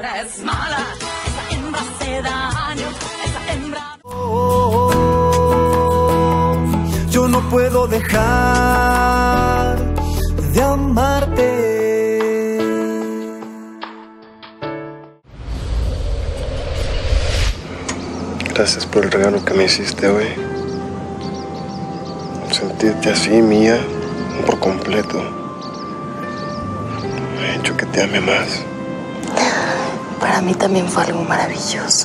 hembra es mala, esa hembra hace daño, esa hembra... Yo no puedo dejar de amarte. Gracias por el regalo que me hiciste hoy. Sentirte así, mía, por completo, ha hecho que te ame más. Para mí también fue algo maravilloso.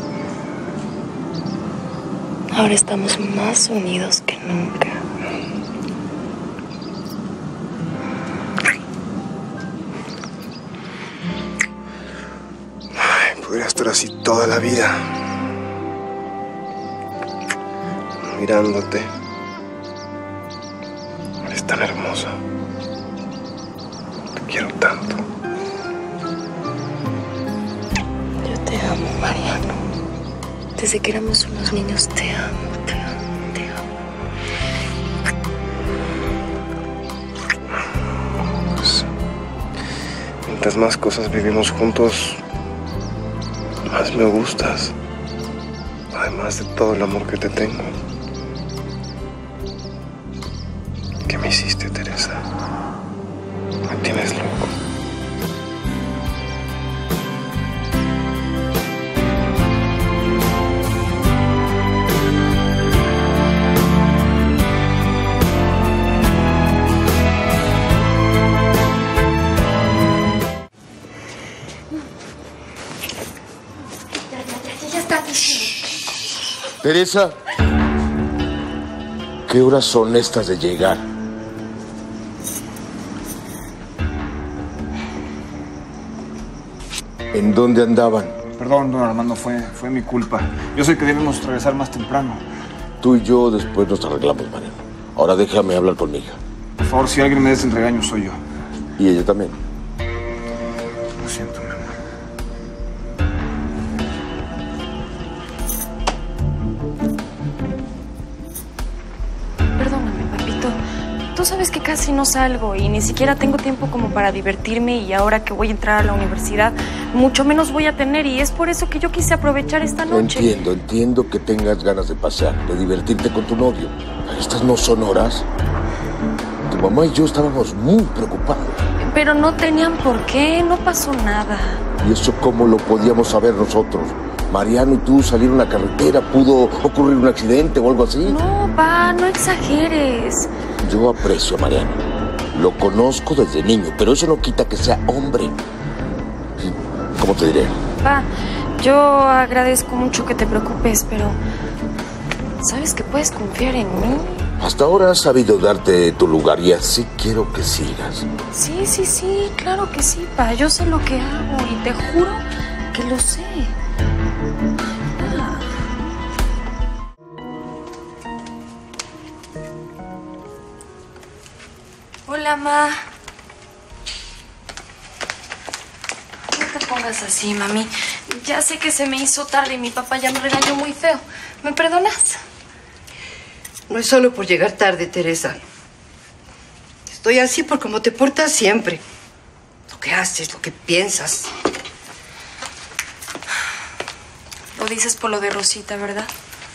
Ahora estamos más unidos que nunca. Ay, podría estar así toda la vida, mirándote. Eres tan hermosa. Te quiero tanto. Yo te amo, Mariano. Desde que éramos unos niños te amo, te amo, te amo. Pues, mientras más cosas vivimos juntos, más me gustas. Además de todo el amor que te tengo. ¿Qué me hiciste, Teresa? Me tienes loco. Ya está. Teresa, ¿qué horas son estas de llegar? ¿En dónde andaban? Perdón, don Armando, fue mi culpa. Yo sé que debemos regresar más temprano. Tú y yo después nos arreglamos, Mariano. Ahora déjame hablar con mi hija. Por favor, si alguien me des el regaño, soy yo. Y ella también. Lo siento, mi amor. Perdóname, papito. Tú sabes que casi no salgo y ni siquiera tengo tiempo como para divertirme, y ahora que voy a entrar a la universidad, mucho menos voy a tener, y es por eso que yo quise aprovechar esta noche. Entiendo que tengas ganas de pasear, de divertirte con tu novio. Estas no son horas. Tu mamá y yo estábamos muy preocupados. Pero no tenían por qué, no pasó nada. ¿Y eso cómo lo podíamos saber nosotros? Mariano y tú salieron a la carretera, ¿pudo ocurrir un accidente o algo así? No, pa, no exageres. Yo aprecio a Mariano. Lo conozco desde niño, pero eso no quita que sea hombre. ¿Cómo te diré? Pa, yo agradezco mucho que te preocupes, pero sabes que puedes confiar en mí. Hasta ahora has sabido darte tu lugar y así quiero que sigas. Sí, claro que sí, pa. Yo sé lo que hago y te juro que lo sé. Ah. Hola, ma. No te pongas así, mami. Ya sé que se me hizo tarde y mi papá ya me regañó muy feo. ¿Me perdonas? No es solo por llegar tarde, Teresa. Estoy así por cómo te portas siempre. Lo que haces, lo que piensas. Lo dices por lo de Rosita, ¿verdad?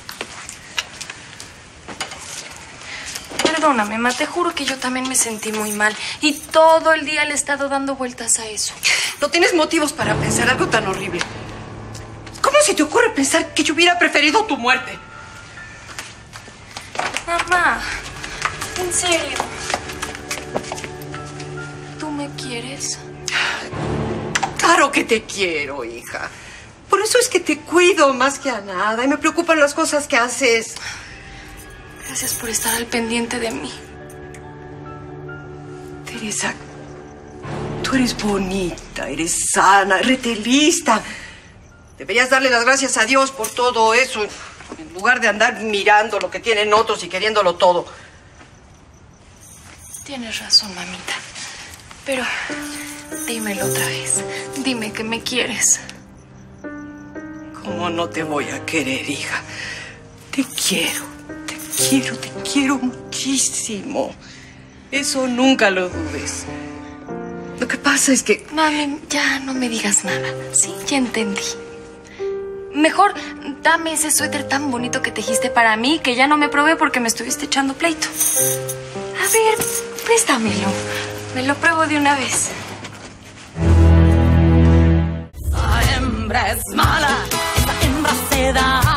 Perdóname, ma, te juro que yo también me sentí muy mal. Y todo el día le he estado dando vueltas a eso. No tienes motivos para pensar algo tan horrible. ¿Cómo se te ocurre pensar que yo hubiera preferido tu muerte? Mamá, en serio. ¿Tú me quieres? Claro que te quiero, hija. Por eso es que te cuido más que a nada y me preocupan las cosas que haces. Gracias por estar al pendiente de mí. Teresa, tú eres bonita, eres sana, retelista. Deberías darle las gracias a Dios por todo eso, en lugar de andar mirando lo que tienen otros y queriéndolo todo. Tienes razón, mamita. Pero dímelo otra vez. Dime que me quieres. ¿Cómo no te voy a querer, hija? Te quiero muchísimo. Eso nunca lo dudes. Lo que pasa es que... Mami, ya no me digas nada. Sí, ya entendí. Mejor dame ese suéter tan bonito que tejiste para mí, que ya no me probé porque me estuviste echando pleito. A ver, préstamelo. Me lo pruebo de una vez. Esa hembra es mala, esa hembra se da